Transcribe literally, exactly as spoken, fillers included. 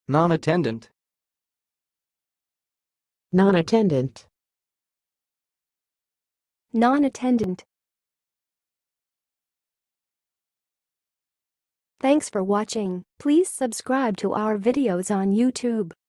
non-attendant, non-attendant, non-attendant. Thanks for watching. Please subscribe to our videos on YouTube.